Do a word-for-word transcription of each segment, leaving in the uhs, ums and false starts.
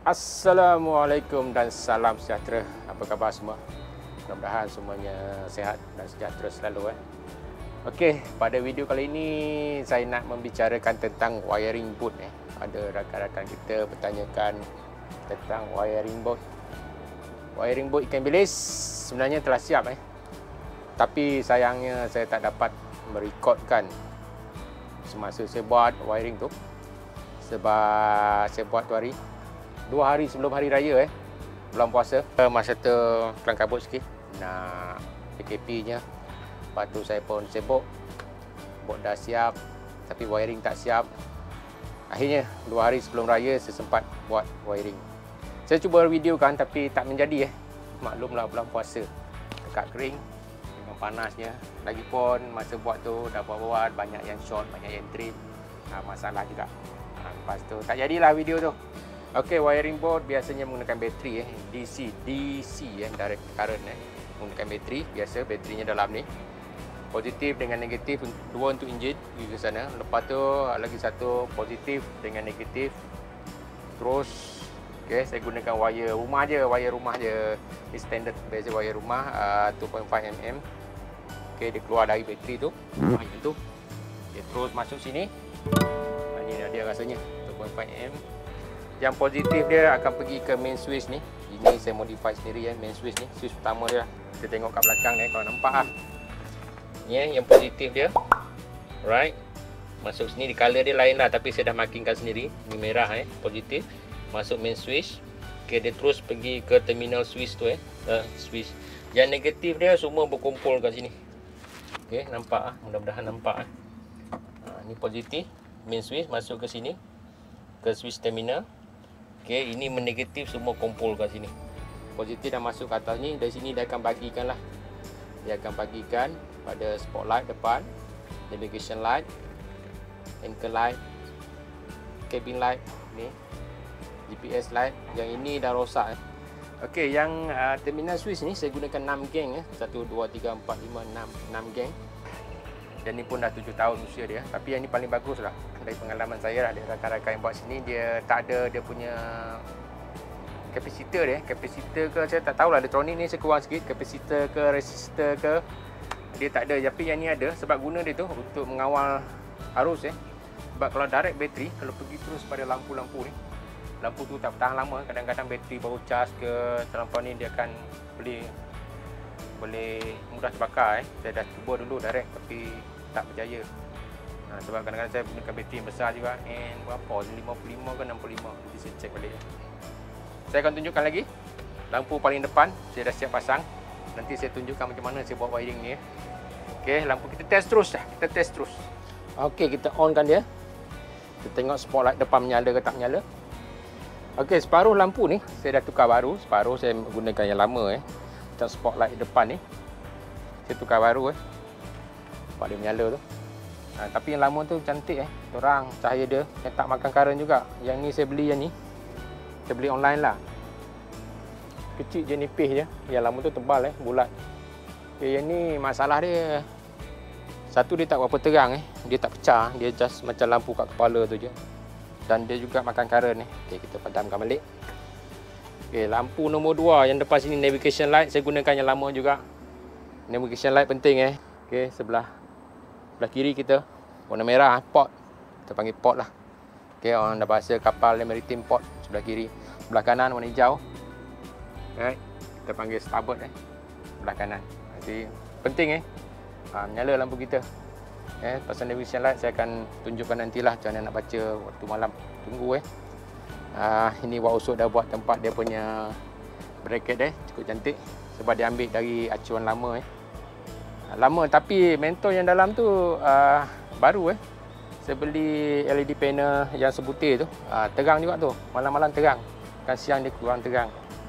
Assalamualaikum dan salam sejahtera. Apa khabar semua? Mudah-mudahan semuanya sehat dan sejahtera selalu eh. Okey, pada video kali ini saya nak membicarakan tentang wiring board eh. Ada rakan-rakan kita bertanyakan tentang wiring board. Wiring board ikan bilis sebenarnya telah siap eh. Tapi sayangnya saya tak dapat merekodkan semasa saya buat wiring tu. Sebab saya buat tu hari dua hari sebelum hari raya eh, bulan puasa. Masa tu kelang kabut sikit nak P K P nya. Lepas tu saya pun sibuk, board dah siap tapi wiring tak siap. Akhirnya dua hari sebelum raya saya sempat buat wiring. Saya cuba videokan tapi tak menjadi eh. Maklumlah bulan puasa dekat kering dengan panasnya. Lagipun masa buat tu dah buat-buat banyak yang short, banyak yang trip. Ha, masalah juga. Ha, lepas tu tak jadilah video tu. Okey, wiring board biasanya menggunakan bateri eh, D C, D C eh, direct current eh, menggunakan bateri biasa, baterinya dalam ni. Positif dengan negatif, dua untuk enjin pergi ke sana. Lepas tu lagi satu positif dengan negatif. Terus okey, saya gunakan wire rumah je, wire rumah je. Ni standard biasa wire rumah uh, two point five millimeter. Okey, dia keluar dari bateri tu. Macam tu. Dia terus masuk sini. Ha, ni dia rasanya two point five millimeter. Yang positif dia akan pergi ke main switch ni. Ini saya modify sendiri ya, main switch ni, switch utama dia. Kita tengok kat belakang ni kalau nampak ah. Ni eh, yang positif dia. Right. Masuk sini, di color dia lain lah tapi saya dah markingkan sendiri. Ni merah eh, positif. Masuk main switch. Okey, dia terus pergi ke terminal switch tu eh. Uh, switch. Yang negatif dia semua berkumpul kat sini. Okey, nampak ah, mudah-mudahan nampak ah. Ha, ni positif, main switch masuk ke sini. Ke switch terminal. Okey, ini menegatif semua kumpul kat sini. Positif dah masuk ke atas ni, dari sini dia akan bagikan lah. Dia akan bagikan pada spotlight depan, navigation light, anchor light, cabin light ni, G P S light. Yang ini dah rosak eh. Okey, yang uh, terminal switch ni saya gunakan enam geng eh. satu, dua, tiga, empat, lima, enam, enam geng. Dan ni pun dah tujuh tahun usia dia. Tapi yang ni paling bagus lah. Dari pengalaman saya lah, dari rakan-rakan yang buat sini, dia tak ada dia punya kapasitor dia. Kapasitor ke saya tak tahulah, elektronik ni saya kurang sikit. Kapasitor ke resistor ke dia tak ada. Tapi yang ni ada sebab guna dia tu untuk mengawal arus eh. Sebab kalau direct bateri, kalau pergi terus pada lampu-lampu ni, lampu tu tak tahan lama. Kadang-kadang bateri baru charge ke terlampau ni dia akan boleh boleh mudah terbakar eh. Saya dah cuba dulu direct tapi tak berjaya. Ha, sebab kadang-kadang saya gunakan bateri yang besar juga. And berapa? lima puluh lima ke enam puluh lima. Nanti saya cek balik. Saya akan tunjukkan lagi. Lampu paling depan saya dah siap pasang. Nanti saya tunjukkan macam mana saya buat wiring ni. Okey, lampu kita test terus dah. Kita test terus. Okey, kita onkan dia. Kita tengok spotlight depan menyala ke tak menyala. Okey, separuh lampu ni saya dah tukar baru. Separuh saya gunakan yang lama eh. Macam spotlight depan ni saya tukar baru eh. Nampak dia menyala tu. Ha, tapi yang lama tu cantik eh. Terang cahaya dia. Yang tak makan current juga. Yang ni saya beli yang ni. Saya beli online lah. Kecil je, nipis je. Yang lama tu tebal eh, bulat. Okay, yang ni masalah dia. Satu, dia tak berapa terang eh. Dia tak pecah. Dia just macam lampu kat kepala tu je. Dan dia juga makan current eh. Okay, kita padamkan balik. Okay, lampu nombor dua yang depan sini, navigation light. Saya gunakan yang lama juga. Navigation light penting eh. Okay, sebelah sebelah kiri kita warna merah, port. Kita panggil port lah. Okay, orang dah bahasa kapal maritime, port sebelah kiri. Sebelah kanan warna hijau. Right. Kita panggil starboard eh. Sebelah kanan. Jadi penting eh. Ha, menyala lampu kita. Eh, pasal navigation light saya akan tunjukkan nantilah macam mana nak baca waktu malam. Tunggu eh. Uh, ini Wak Usuk dah buat tempat dia punya bracket eh, cukup cantik sebab dia ambil dari acuan lama eh. Uh, lama tapi mentor yang dalam tu uh, baru eh. Saya beli L E D panel yang sebutir tu, uh, terang juga tu. Malam-malam terang. Kan siang dia kurang terang.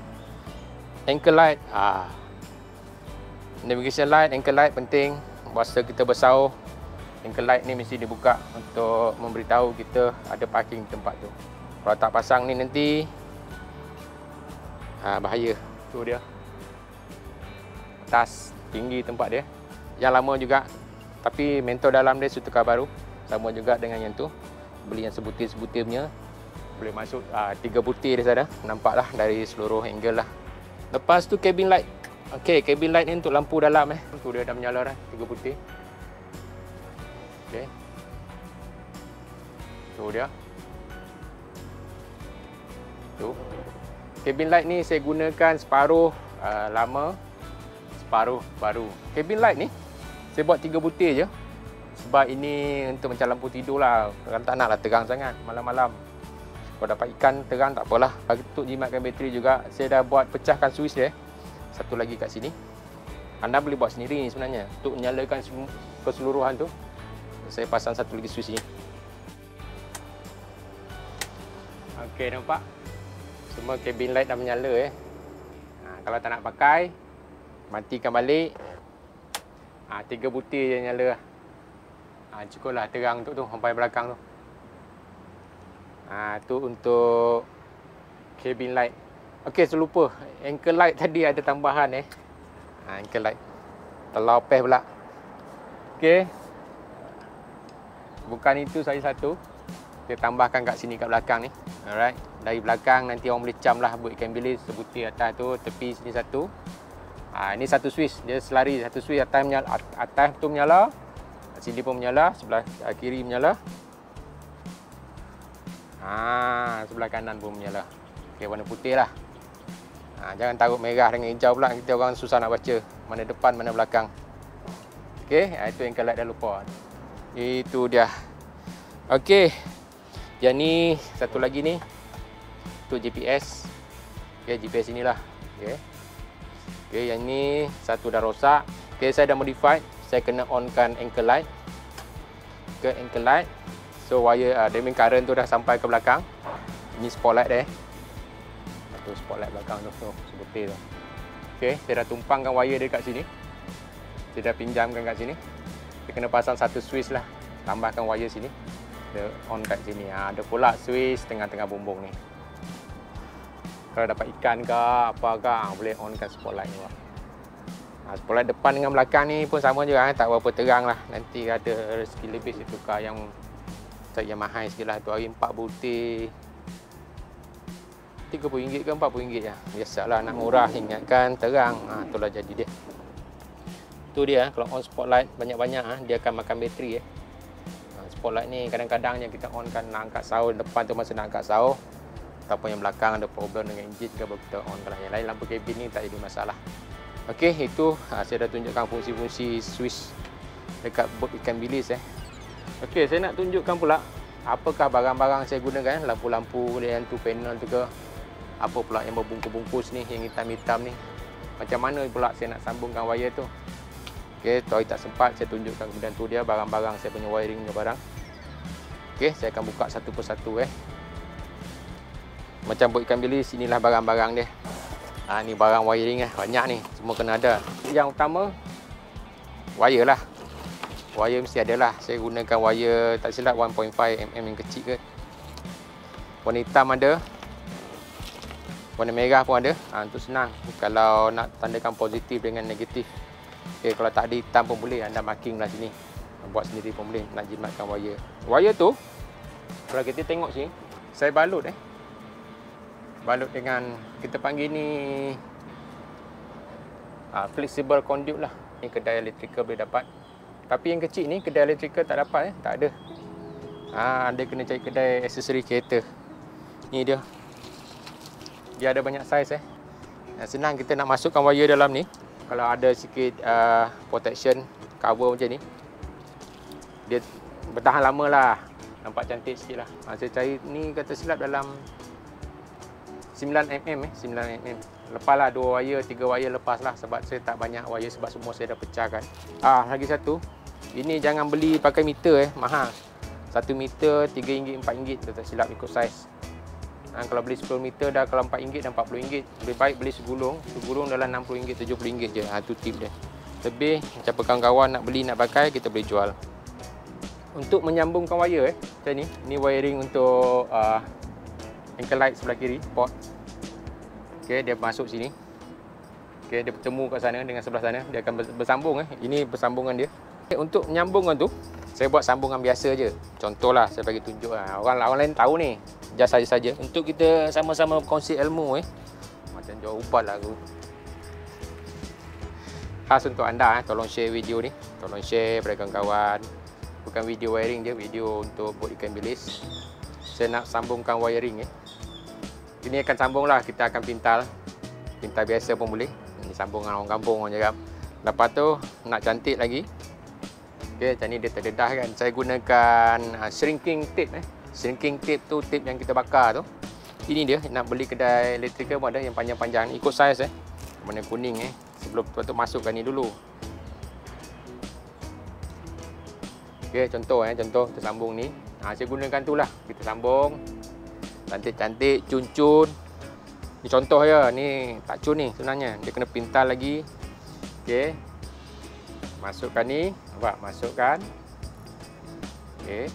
Anchor light, uh, navigation light, anchor light penting. Masa kita bersauh, anchor light ni mesti dibuka untuk memberitahu kita ada parking di tempat tu. Kalau tak pasang ni nanti ha, bahaya. Tu dia. Atas tinggi tempat dia. Yang lama juga. Tapi mentor dalam dia saya tukar baru. Sama juga dengan yang tu. Beli yang sebutir-sebutir punya. Boleh masuk uh, tiga butir di sana. Nampaklah dari seluruh angle lah. Lepas tu cabin light. Okey, cabin light ni untuk lampu dalam eh. Tu dia dah menyala dah, tiga butir. Okey. Tu dia. Tu. Cabin light ni saya gunakan separuh uh, lama, separuh baru. Cabin light ni saya buat tiga butir je. Sebab ini untuk macam lampu tidur lah. Kan tak nak lah terang sangat malam-malam. Kalau dapat ikan terang tak apalah. Untuk jimatkan bateri juga, saya dah buat pecahkan switch dia. Satu lagi kat sini. Anda boleh buat sendiri ni sebenarnya. Untuk menyalakan keseluruhan tu, saya pasang satu lagi switch ni. Okey, nampak? Semua cabin light dah menyala eh. Ha, kalau tak nak pakai, matikan balik. Ha, tiga butir je nyala. Ha, cukup lah terang untuk tu, sampai belakang tu. Ha, tu untuk cabin light. Okey, saya lupa. Anchor light tadi ada tambahan eh. Ha, anchor light. Terlopeh pula. Okey. Bukan itu saja satu. Kita tambahkan kat sini kat belakang ni. Alright. Dari belakang nanti orang boleh cam lah buat ikan bilis sebutir atas tu, tepi sini satu. Ha, ini satu switch. Dia selari satu switch atas menyala, atas tu menyala. Sini pun menyala, sebelah kiri menyala. Ha, sebelah kanan pun menyala. Okey, warna putih lah. Ha, jangan taruh merah dengan hijau pula, kita orang susah nak baca mana depan mana belakang. Okey, itu yang kelak dah lupa. Itu dia. Okey. Yang ni satu lagi ni untuk G P S. Okey, G P S inilah. Okey. Okey, yang ni satu dah rosak. Okey, saya dah modify. Saya kena onkan anchor light. Ke anchor light. So wire uh, diamond current tu dah sampai ke belakang. Ini spotlight dia. Tu spotlight belakang tu, tu sebutir tu. Okey, saya dah tumpangkan wire dia kat sini. Saya dah pinjamkan kat sini. Kita kena pasang satu switch lah. Tambahkan wire sini. Dia on kat sini. Ha, ada pula switch tengah-tengah bumbung ni. Kalau dapat ikan ke apa ke, ha, boleh onkan spotlight ni. Ha, spotlight depan dengan belakang ni pun sama juga, ha, tak berapa terang lah. Nanti ada rezeki lebih saya tukar yang yang mahal sikit lah. Tu hari empat butir tiga puluh ringgit ke empat puluh ringgit lah. Biasalah nak murah, ingatkan terang. Ha, itulah jadi dia. Tu dia, kalau on spotlight banyak-banyak, ha, dia akan makan bateri. Eh. Ha, spotlight ni kadang-kadang yang kita on kan nak angkat sahur, depan tu masa nak angkat sahur. Ataupun yang belakang ada problem dengan enjin ke, baru kita on. Kalau yang lain lampu kabin ni tak ada masalah. Okey, itu ha, saya dah tunjukkan fungsi-fungsi switch dekat boat ikan bilis eh. Okey, saya nak tunjukkan pula apakah barang-barang saya gunakan, lampu-lampu yang tu, panel tu ke, apa pula yang berbungkus-bungkus ni, yang hitam-hitam ni. Macam mana pula saya nak sambungkan wire tu. Okey, tu hari tak sempat saya tunjukkan, kemudian tu dia barang-barang saya punya wiring punya barang. Okey, saya akan buka satu persatu eh. Macam buat ikan bilis, inilah barang-barang dia. Ha, ni barang wiring eh, banyak ni, semua kena ada. Yang utama wire lah. Wire mesti ada lah. Saya gunakan wire tak silap one point five millimeter yang kecil ke. Warna hitam ada. Warna merah pun ada. Ha, untuk senang. Kalau nak tandakan positif dengan negatif. Okay, kalau tak ada hitam pun boleh. Anda marking lah sini. Buat sendiri pun boleh. Nak jimatkan wire. Wire tu, kalau kita tengok sini, saya balut eh. Balut dengan, kita panggil ni ha, flexible conduit lah. Ni kedai electrical boleh dapat. Tapi yang kecil ni kedai electrical tak dapat eh, tak ada. Ha, anda kena cari kedai aksesori kereta. Ni dia. Dia ada banyak saiz eh. Senang kita nak masukkan wire dalam ni. Kalau ada sikit uh, protection cover macam ni, dia bertahan lama lah. Nampak cantik sikit lah. Ha, saya cari ni kata silap dalam sembilan milimeter eh, sembilan milimeter. Lepas lah dua wire, tiga wire lepas lah. Sebab saya tak banyak wire, sebab semua saya dah pecahkan. Ah, lagi satu. Ini jangan beli pakai meter eh, mahal. satu meter tiga ringgit, empat ringgit. Tak silap ikut saiz. Ha, kalau beli sepuluh meter dah, kalau empat ringgit dan empat puluh ringgit. Lebih baik beli segulung. Segulung dalam enam puluh ringgit, tujuh puluh ringgit je. Ha, tu tip dia. Lebih, macam kawan-kawan nak beli, nak pakai, kita boleh jual. Untuk menyambungkan wire eh, macam ni. Ni wiring untuk uh, anchor light sebelah kiri, port. Okey, dia masuk sini. Okey, dia bertemu kat sana dengan sebelah sana, dia akan bersambung eh. Ini persambungan dia. Okay, untuk menyambungkan tu, Saya buat sambungan biasa je. Contohlah saya bagi tunjuk lah. Orang orang lain tahu ni. Just saja-saja untuk kita sama-sama berkongsi ilmu eh. Macam jual ubat lah aku. Khas untuk anda eh, tolong share video ni. Tolong share pada kawan-kawan. Bukan video wiring je, video untuk buat ikan bilis. Saya nak sambungkan wiring eh. Ini akan sambung lah, kita akan pintal. Pintal biasa pun boleh. Ini sambungan orang kampung orang cakap. Lepas tu nak cantik lagi. Okey, macam ni dia terdedah kan. Saya gunakan uh, shrinking tape eh. Shrinking tape tu tape yang kita bakar tu. Ini dia, nak beli kedai electrical pun ada yang panjang-panjang. Ikut saiz eh. Warna kuning eh. Sebelum tu masukkan ni dulu. Okey, contoh eh, contoh kita sambung ni. Ha, saya gunakan tu lah. Kita sambung. Cantik-cantik, cun-cun. Ni contoh ya, ni tak cun ni sebenarnya. Dia kena pintal lagi. Okey. Masukkan ni, nampak? Masukkan. Okey.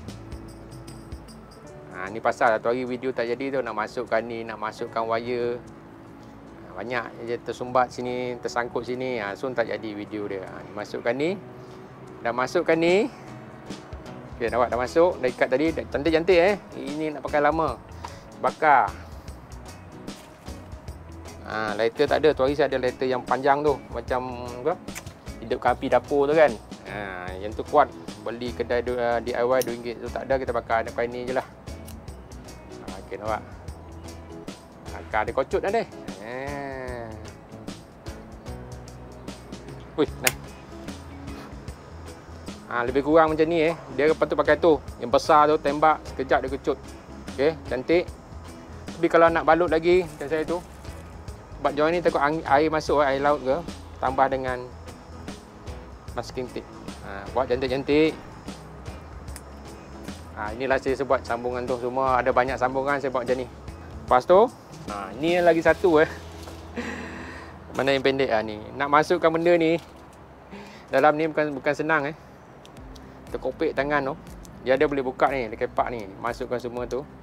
Ha, ni pasal satu hari video tak jadi tu, nak masukkan ni, nak masukkan wire. Ha, banyak je tersumbat sini, tersangkut sini. Ha, so tak jadi video dia. Ha, ni masukkan ni. Dah masukkan ni. Okey, nampak dah masuk, dah ikat tadi, cantik-cantik eh. Ini nak pakai lama. Bakar. Ha, lighter tak ada. Tu hari saya ada lighter yang panjang tu. Macam apa? Hidupkan api dapur tu kan. Ha, yang tu kuat. Beli kedai D I Y dua ringgit tu tak ada. Kita bakar ada kain ni je lah. Ha, okay, nampak. Bakar dia kocut dah deh. Ha. Ui, nah. Ha, lebih kurang macam ni eh. Dia patut pakai tu. Yang besar tu tembak. Sekejap dia kecut. Okey, cantik. Tapi kalau nak balut lagi macam saya tu, sebab join ni takut air masuk, air laut ke, tambah dengan masking tape. Ha, buat cantik-cantik. Ha, inilah saya sebut sambungan tu semua. Ada banyak sambungan saya buat macam ni. Lepas tu, ha, ni lagi satu eh. Mana yang pendek ah ni. Nak masukkan benda ni dalam ni bukan bukan senang eh. Terkopek tangan tu. Dia ada boleh buka ni, dia kepak ni. Masukkan semua tu.